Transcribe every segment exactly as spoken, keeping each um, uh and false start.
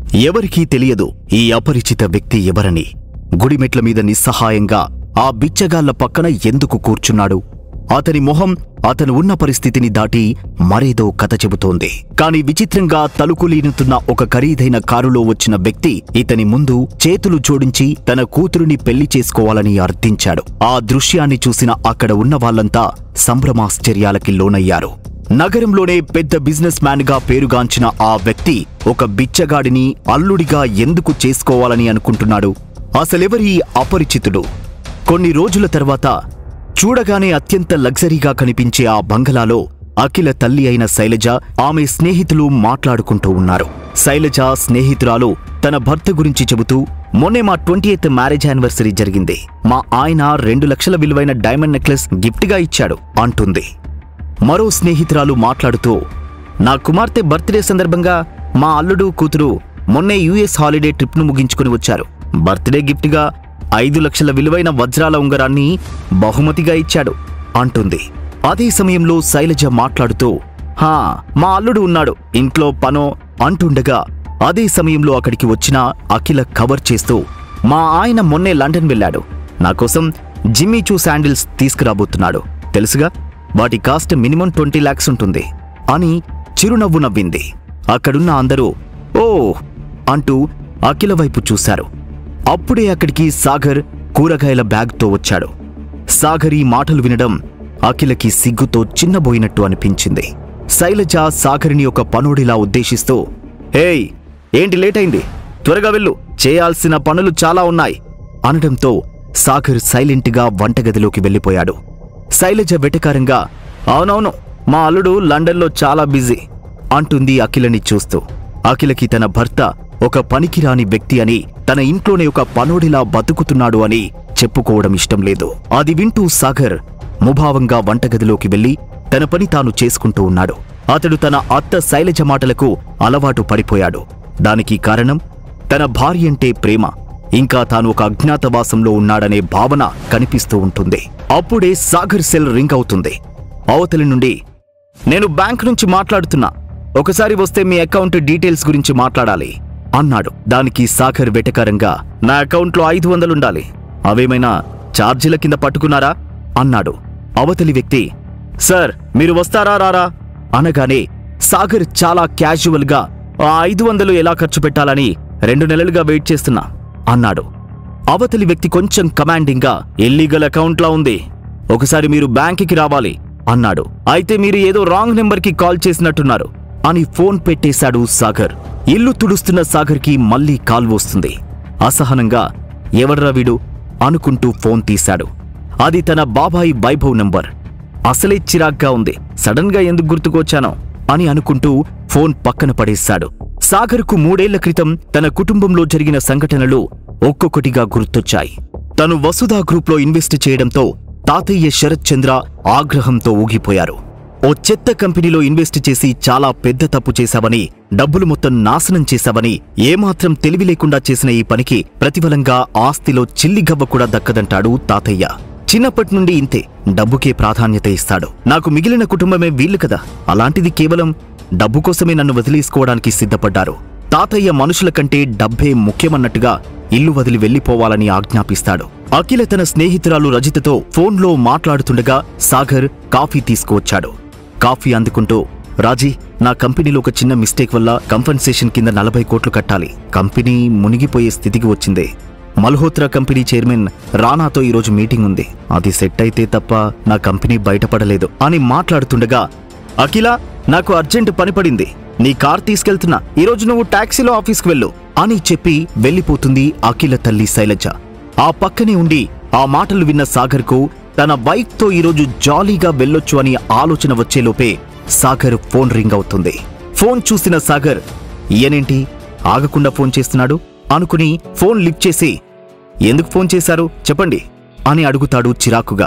ఎవరికీ తెలియదు ఈ అపరిచిత వ్యక్తి ఎవరని. గుడిమెట్ల మీద నిస్సహాయంగా ఆ బిచ్చగాళ్ల పక్కన ఎందుకు కూర్చున్నాడు? అతని మొహం అతను ఉన్న పరిస్థితిని దాటి మరేదో కథ చెబుతోంది. కాని విచిత్రంగా తలుకులీనుతున్న ఒక ఖరీదైన కారులో వచ్చిన వ్యక్తి ఇతని ముందు చేతులు జోడించి తన కూతురుని పెళ్లి చేసుకోవాలని అర్థించాడు. ఆ దృశ్యాన్ని చూసిన అక్కడ ఉన్న వాళ్లంతా సంభ్రమాశ్చర్యాలకి లోనయ్యారు. నగరంలోనే పెద్ద బిజినెస్ మ్యాన్ గా పేరుగాంచిన ఆ వ్యక్తి ఒక బిచ్చగాడిని అల్లుడిగా ఎందుకు చేసుకోవాలని అనుకుంటున్నాడు? అసలెవరీ అపరిచితుడు? కొన్ని రోజుల తర్వాత చూడగానే అత్యంత లగ్జరీగా కనిపించే ఆ బంగళాలో అఖిల తల్లి అయిన శైలజ, ఆమె స్నేహితులు మాట్లాడుకుంటూ ఉన్నారు. శైలజ స్నేహితురాలు తన భర్త గురించి చెబుతూ, మొన్నే మా ట్వంటీ ఎయిత్ మ్యారేజ్ యానివర్సరీ జరిగింది. మా ఆయన రెండు లక్షల విలువైన డైమండ్ నెక్లెస్ గిఫ్ట్గా ఇచ్చాడు అంటుంది. మరో స్నేహితురాలు మాట్లాడుతూ, నా కుమార్తె బర్త్డే సందర్భంగా మా అల్లుడు కూతురు మొన్నే యూఎస్ హాలిడే ట్రిప్ను ముగించుకుని వచ్చారు. బర్త్డే గిఫ్ట్గా ఐదు లక్షల విలువైన వజ్రాల ఉంగరాన్ని బహుమతిగా ఇచ్చాడు అంటుంది. అదే సమయంలో శైలజ మాట్లాడుతూ, హా మా అల్లుడు ఉన్నాడు, ఇంట్లో పనో అంటుండగా అదే సమయంలో అక్కడికి వచ్చిన అఖిల కవర్ చేస్తూ, మా ఆయన మొన్నే లండన్ వెళ్ళాడు. నాకోసం జిమ్మీ చూ శాండిల్స్ తీసుకురాబోతున్నాడు. తెలుసుగా, వాటి కాస్ట్ మినిమం ట్వంటీ లాక్స్ ఉంటుంది అని చిరునవ్వు నవ్వింది. అక్కడున్న అందరూ ఓ అంటూ అఖిల వైపు చూశారు. అప్పుడే అక్కడికి సాగర్ కూరగాయల బ్యాగ్తో వచ్చాడు. సాగర్ ఈ మాటలు వినడం అఖిలకి సిగ్గుతో చిన్నబోయినట్టు అనిపించింది. శైలజ సాగర్ని ఒక పనోడిలా ఉద్దేశిస్తూ, ఏయ్ ఏంటి లేటైంది, త్వరగా వెళ్ళు, చేయాల్సిన పనులు చాలా ఉన్నాయి అనడంతో సాగర్ సైలెంట్గా వంటగదిలోకి వెళ్ళిపోయాడు. శైలజ వెటకారంగా, అవునవును మా అల్లుడు లండన్లో చాలా బిజీ అంటుంది అఖిలని చూస్తూ. అఖిలకి తన భర్త ఒక పనికిరాని వ్యక్తి అని, తన ఇంట్లోనే ఒక పనోడిలా బతుకుతున్నాడు అని చెప్పుకోవడం ఇష్టం లేదు. అది వింటూ సాగర్ ముభావంగా వంటగదిలోకి వెళ్లి తన పని తాను చేసుకుంటూ ఉన్నాడు. అతడు తన అత్త శైలజ మాటలకు అలవాటు పడిపోయాడు. దానికి కారణం తన భార్య అంటే ప్రేమ, ఇంకా తాను ఒక అజ్ఞాతవాసంలో ఉన్నాడనే భావన కనిపిస్తూ ఉంటుంది. అప్పుడే సాగర్ సెల్ రింగ్ అవుతుంది. అవతలి నుండి, నేను బ్యాంక్ నుంచి మాట్లాడుతున్నా, ఒకసారి వస్తే మీ అకౌంట్ డీటెయిల్స్ గురించి మాట్లాడాలి అన్నాడు. దానికి సాగర్ వెటకారంగా, నా అకౌంట్లో ఐదు వందలుండాలి, అవేమైనా ఛార్జీల కింద పట్టుకున్నారా అన్నాడు. అవతలి వ్యక్తి, సార్ మీరు వస్తారా రారా అనగానే సాగర్ చాలా క్యాజువల్గా, ఆ ఐదు వందలు ఎలా ఖర్చు పెట్టాలని రెండు నెలలుగా వెయిట్ చేస్తున్నా అన్నాడు. అవతలి వ్యక్తి కొంచెం కమాండింగ్గా, ఇల్లీగల్ అకౌంట్లా ఉంది, ఒకసారి మీరు బ్యాంకుకి రావాలి అన్నాడు. అయితే మీరు ఏదో రాంగ్ నెంబర్కి కాల్ చేసినట్టున్నారు అని ఫోన్ పెట్టేశాడు సాగర్. ఇల్లు తుడుస్తున్న సాగర్కి మళ్లీ కాల్ వస్తుంది. అసహనంగా, ఎవర్రా వీడు అనుకుంటూ ఫోన్ తీశాడు. అది తన బాబాయి వైభవ్ నంబర్. అసలే చిరాగ్గా ఉంది, సడన్ గా ఎందుకు గుర్తుకొచ్చానో అని అనుకుంటూ ఫోన్ పక్కన పడేశాడు. సాగర్కు మూడేళ్ల క్రితం తన కుటుంబంలో జరిగిన సంఘటనలు ఒక్కొక్కటిగా గుర్తొచ్చాయి. తను వసుధా గ్రూప్లో ఇన్వెస్ట్ చేయడంతో తాతయ్య శరత్ చంద్ర ఆగ్రహంతో ఊగిపోయారు. ఓ చెత్త కంపెనీలో ఇన్వెస్ట్ చేసి చాలా పెద్ద తప్పు చేశావని, డబ్బులు మొత్తం నాశనం చేశావని, ఏమాత్రం తెలివి లేకుండా చేసిన ఈ పనికి ప్రతిఫలంగా ఆస్తిలో చిల్లిగవ్వ కూడా దక్కదంటాడు తాతయ్య. చిన్నప్పటి నుండి ఇంతే, డబ్బుకే ప్రాధాన్యత ఇస్తాడు. నాకు మిగిలిన కుటుంబమే వీళ్లు కదా, అలాంటిది కేవలం డబ్బు కోసమే నన్ను వదిలేసుకోవడానికి సిద్ధపడ్డారు. తాతయ్య మనుషుల కంటే డబ్బే ముఖ్యమన్నట్టుగా ఇల్లు వదిలి వెళ్లిపోవాలని ఆజ్ఞాపిస్తాడు. అఖిల తన స్నేహితురాలు రజితతో ఫోన్లో మాట్లాడుతుండగా సాగర్ కాఫీ తీసుకువచ్చాడు. కాఫీ అందుకుంటూ, రాజీ నా కంపెనీలో ఒక చిన్న మిస్టేక్ వల్ల కంపెన్సేషన్ కింద నలభై కోట్లు కట్టాలి. కంపెనీ మునిగిపోయే స్థితికి వచ్చింది. మల్హోత్రా కంపెనీ చైర్మన్ రానాతో ఈరోజు మీటింగ్ ఉంది. అది సెట్ అయితే తప్ప నా కంపెనీ బయటపడలేదు అని మాట్లాడుతుండగా, అఖిల నాకు అర్జెంట్ పని పడింది, నీ కార్ తీసుకెళ్తున్నా, ఈరోజు నువ్వు టాక్సీలో ఆఫీస్కి వెళ్ళు అని చెప్పి వెళ్లిపోతుంది అఖిల తల్లి శైలజ. ఆ పక్కనే ఉండి ఆ మాటలు విన్న సాగర్కు తన బైక్తో ఈరోజు జాలీగా వెళ్ళొచ్చు అని ఆలోచన వచ్చేలోపే సాగర్ ఫోన్ రింగ్ అవుతుంది. ఫోన్ చూసిన సాగర్, ఈయనేంటి ఆగకుండా ఫోన్ చేస్తున్నాడు అనుకుని ఫోన్ లిఫ్ట్ చేసి, ఎందుకు ఫోన్ చేశారు చెప్పండి అని అడుగుతాడు చిరాకుగా.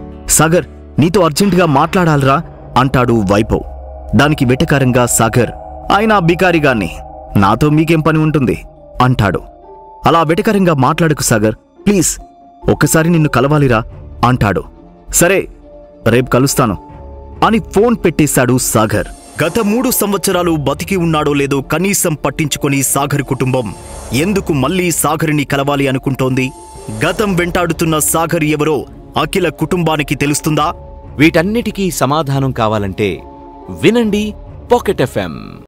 సాగర్ నీతో అర్జెంటుగా మాట్లాడాలరా అంటాడు వైభవ్. దానికి వెటకారంగా సాగర్, ఆయన బికారిగాన్ని, నాతో మీకేం పని ఉంటుంది అంటాడు. అలా వెటకారంగా మాట్లాడకు సాగర్, ప్లీజ్ ఒక్కసారి నిన్ను కలవాలిరా అంటాడు. సరే రేపు కలుస్తాను అని ఫోన్ పెట్టేశాడు సాగర్. గత మూడు సంవత్సరాలు బతికి ఉన్నాడో లేదో కనీసం పట్టించుకొని సాగర్ కుటుంబం ఎందుకు మళ్లీ సాగర్ని కలవాలి అనుకుంటోంది? గతం వెంటాడుతున్న సాగర్ ఎవరో అఖిల కుటుంబానికి తెలుస్తుందా? వీటన్నిటికీ సమాధానం కావాలంటే వినండి పాకెట్ ఎఫ్ఎం.